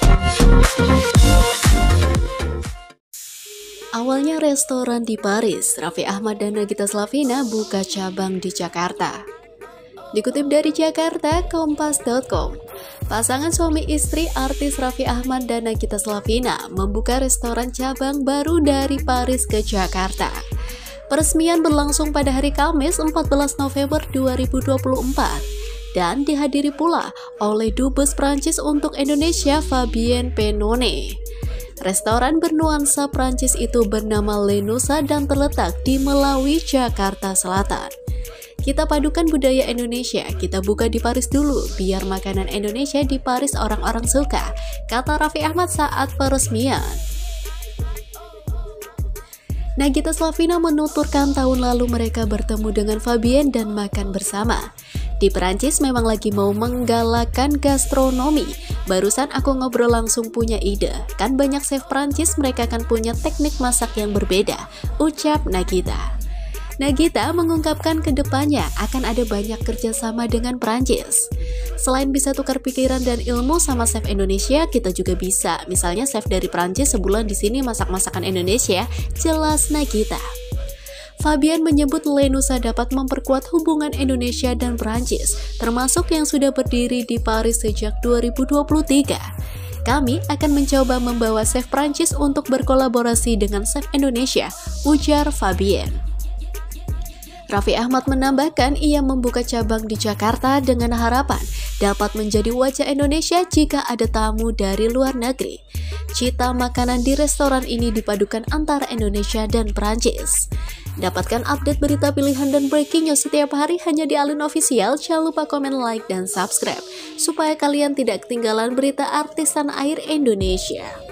Awalnya restoran di Paris, Raffi Ahmad dan Nagita Slavina buka cabang di Jakarta. Dikutip dari Jakarta, Kompas.com, pasangan suami istri artis Raffi Ahmad dan Nagita Slavina membuka restoran cabang baru dari Paris ke Jakarta. Peresmian berlangsung pada hari Kamis 14 November 2024 dan dihadiri pula oleh Dubes Prancis untuk Indonesia Fabien Penone. Restoran bernuansa Prancis itu bernama Le Nusa dan terletak di Melawi, Jakarta Selatan. Kita padukan budaya Indonesia, kita buka di Paris dulu, biar makanan Indonesia di Paris orang-orang suka, kata Raffi Ahmad saat peresmian. Nagita Slavina menuturkan tahun lalu mereka bertemu dengan Fabien dan makan bersama. Di Perancis memang lagi mau menggalakkan gastronomi. Barusan aku ngobrol langsung punya ide. Kan banyak chef Perancis, mereka kan punya teknik masak yang berbeda, ucap Nagita. Nagita mengungkapkan kedepannya akan ada banyak kerjasama dengan Perancis. Selain bisa tukar pikiran dan ilmu sama chef Indonesia, kita juga bisa. Misalnya chef dari Perancis sebulan di sini masak masakan Indonesia, jelas Nagita. Fabien menyebut Le Nusa dapat memperkuat hubungan Indonesia dan Perancis, termasuk yang sudah berdiri di Paris sejak 2023. Kami akan mencoba membawa chef Perancis untuk berkolaborasi dengan chef Indonesia, ujar Fabien. Raffi Ahmad menambahkan ia membuka cabang di Jakarta dengan harapan dapat menjadi wajah Indonesia jika ada tamu dari luar negeri. Cita makanan di restoran ini dipadukan antara Indonesia dan Perancis. Dapatkan update berita pilihan dan breaking news setiap hari hanya di Alin Official. Jangan lupa komen, like, dan subscribe supaya kalian tidak ketinggalan berita artis tanah air Indonesia.